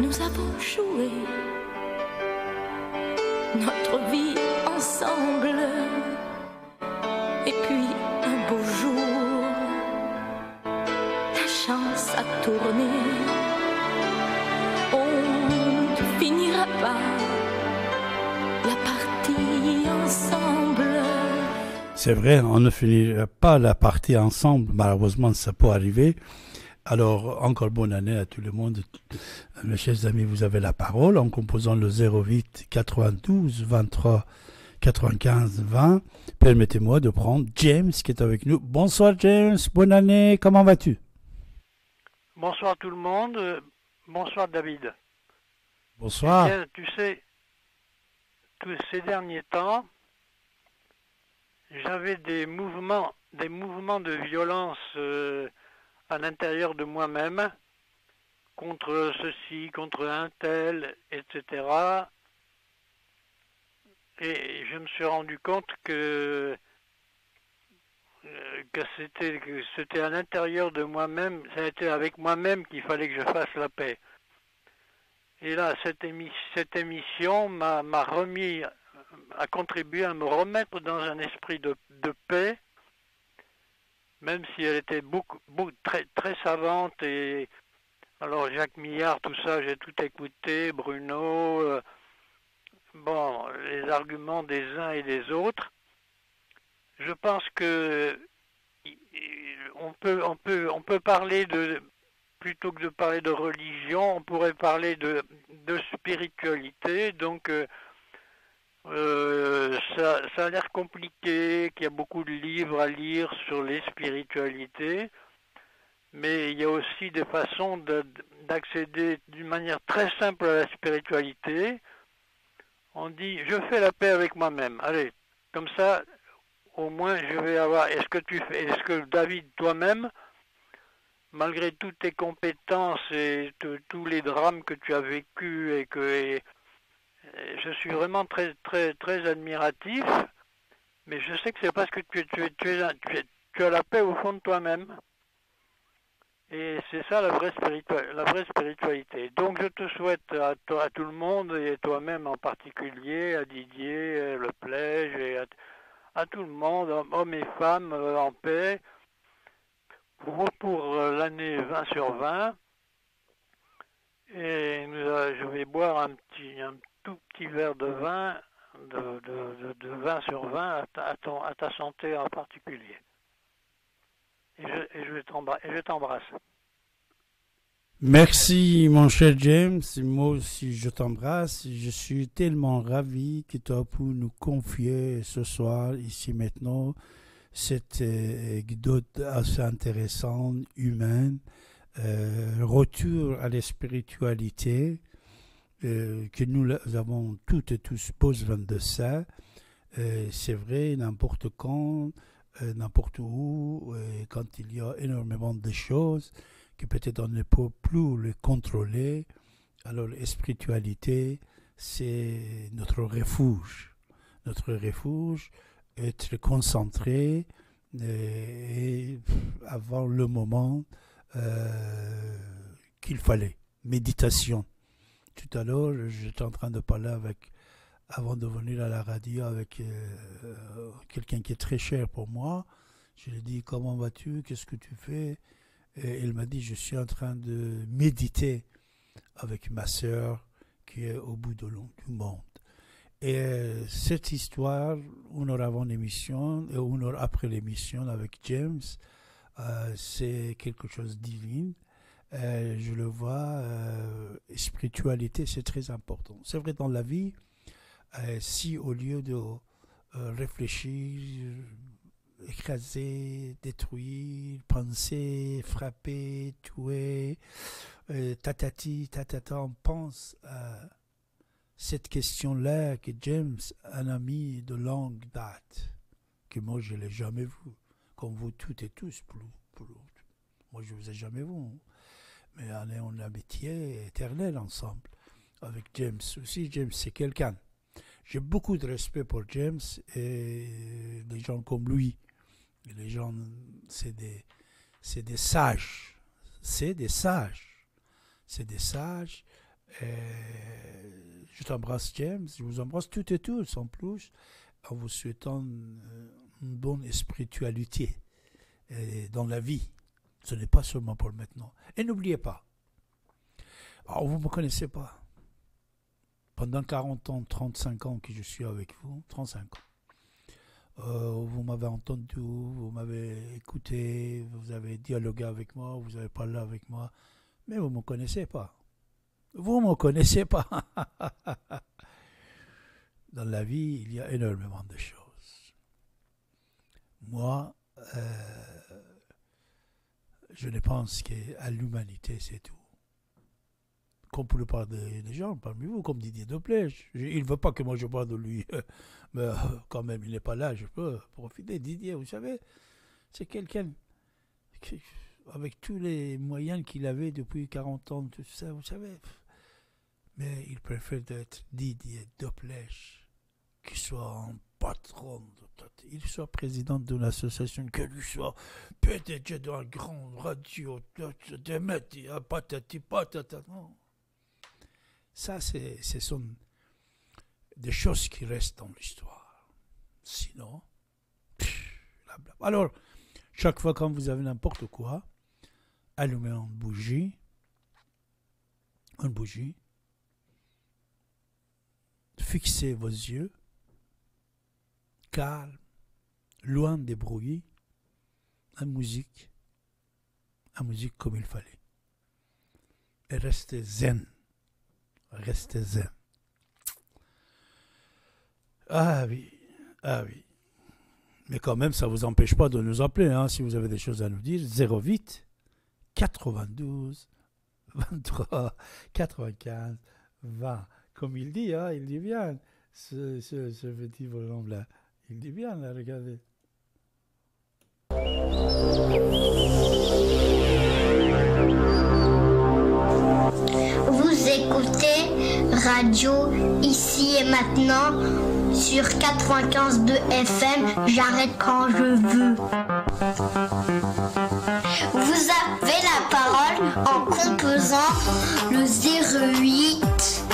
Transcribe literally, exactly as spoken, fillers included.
nous avons joué notre vie ensemble. Et puis un beau jour, la chance a tourné. On ne finira pas la partie ensemble. C'est vrai, on ne finira pas la partie ensemble. Malheureusement, ça peut arriver. Alors, encore bonne année à tout le monde. Mes chers amis, vous avez la parole en composant le zéro huit quatre-vingt-douze vingt-trois quatre-vingt-quinze vingt. Permettez-moi de prendre James qui est avec nous. Bonsoir James, bonne année, comment vas-tu? Bonsoir tout le monde, bonsoir David. Bonsoir. Eh bien, tu sais, tous ces derniers temps, j'avais des mouvements, des mouvements de violence euh, à l'intérieur de moi-même, contre ceci, contre un tel, et cetera. Et je me suis rendu compte que, que c'était, que c'était à l'intérieur de moi-même, ça a été avec moi-même qu'il fallait que je fasse la paix. Et là, cette, émi- cette émission m'a, m'a remis, a contribué à me remettre dans un esprit de, de paix, même si elle était beaucoup, beaucoup, très, très savante. Et alors Jacques Millard, tout ça, j'ai tout écouté, Bruno, euh, bon, les arguments des uns et des autres. Je pense que on peut, on peut, on peut parler de, plutôt que de parler de religion, on pourrait parler de, de spiritualité. Donc euh, Euh, ça, ça a l'air compliqué, qu'il y a beaucoup de livres à lire sur les spiritualités, mais il y a aussi des façons de, d'accéder d'une manière très simple à la spiritualité. On dit, je fais la paix avec moi-même. Allez, comme ça, au moins, je vais avoir. Est-ce que tu fais, est-ce que David, toi-même, malgré toutes tes compétences et t- tous les drames que tu as vécus et que et, je suis vraiment très, très, très admiratif, mais je sais que c'est parce que tu, tu, tu, es, tu, es, tu as la paix au fond de toi-même. Et c'est ça la vraie, spiritua- la vraie spiritualité. Donc je te souhaite à, toi, à tout le monde, et toi-même en particulier, à Didier, le Plège, et à, à tout le monde, hommes et femmes, en paix, pour, pour l'année vingt sur vingt. Et nous, je vais boire un petit... Un tout petit verre de vin, de, de, de, de vingt sur vingt, à ta, à, ton, à ta santé en particulier. Et je, et je, t'embrasse, et je t'embrasse. Merci mon cher James, moi aussi je t'embrasse. Je suis tellement ravi que tu as pu nous confier ce soir, ici maintenant, cette anecdote assez intéressante, humaine, euh, retour à la spiritualité. Euh, que nous avons toutes et tous besoin de ça. Euh, c'est vrai, n'importe quand, euh, n'importe où, euh, quand il y a énormément de choses que peut-être on ne peut plus les contrôler. Alors, la spiritualité, c'est notre refuge. Notre refuge, être concentré euh, et avoir le moment euh, qu'il fallait. Méditation. Tout à l'heure, j'étais en train de parler avec, avant de venir à la radio, avec euh, quelqu'un qui est très cher pour moi. Je lui ai dit, comment vas-tu? Qu'est-ce que tu fais? Et il m'a dit, je suis en train de méditer avec ma sœur qui est au bout de long, du monde. Et euh, cette histoire, une heure avant l'émission, et une heure après l'émission avec James, euh, c'est quelque chose de divin. Euh, je le vois, euh, spiritualité, c'est très important. C'est vrai dans la vie, euh, si au lieu de euh, réfléchir, écraser, détruire, penser, frapper, tuer, euh, tatati, tatata, on pense à cette question-là que James, un ami de longue date, que moi je ne l'ai jamais vu, comme vous toutes et tous, pour, pour, moi je ne vous ai jamais vu. Mais on est en amitié éternelle ensemble. Avec James aussi, James c'est quelqu'un. J'ai beaucoup de respect pour James et des gens comme lui. Et les gens, c'est des, c'est des sages. C'est des sages. C'est des sages. Et je t'embrasse, James. Je vous embrasse toutes et tous, en plus, en vous souhaitant une, une bonne spiritualité et dans la vie. Ce n'est pas seulement pour le maintenant. Et n'oubliez pas, alors vous ne me connaissez pas. Pendant quarante ans, trente-cinq ans que je suis avec vous, trente-cinq ans, euh, vous m'avez entendu, vous m'avez écouté, vous avez dialogué avec moi, vous avez parlé avec moi, mais vous ne me connaissez pas. Vous ne me connaissez pas. Dans la vie, il y a énormément de choses. Moi, euh, je ne pense qu'à l'humanité, c'est tout. Comme pour le parler des gens parmi vous, comme Didier Deplèche. Il ne veut pas que moi je parle de lui, mais euh, quand même, il n'est pas là, je peux profiter. Didier, vous savez, c'est quelqu'un qui, avec tous les moyens qu'il avait depuis quarante ans, tout ça, vous savez, mais il préfère être Didier Deplèche, qu'il soit un patron, il soit président d'une association, que lui soit P D G d'un grand radio, des médias, patati patata, non. Ça, c'est, ce sont des choses qui restent dans l'histoire. Sinon, pff, blablabla. Alors, chaque fois quand vous avez n'importe quoi, allumez une bougie, une bougie, fixez vos yeux, calme, loin des bruits, la musique, la musique comme il fallait. Et restez zen. Restez zen. Ah oui, ah oui. Mais quand même, ça ne vous empêche pas de nous appeler, hein, si vous avez des choses à nous dire. zéro huit quatre-vingt-douze vingt-trois quatre-vingt-quinze vingt. Comme il dit, hein, il dit bien, ce, ce, ce petit bonhomme-là. Il dit bien, là, regardez. Vous écoutez Radio Ici et Maintenant sur quatre-vingt-quinze deux F M. J'arrête quand je veux. Vous avez la parole en composant le zéro huit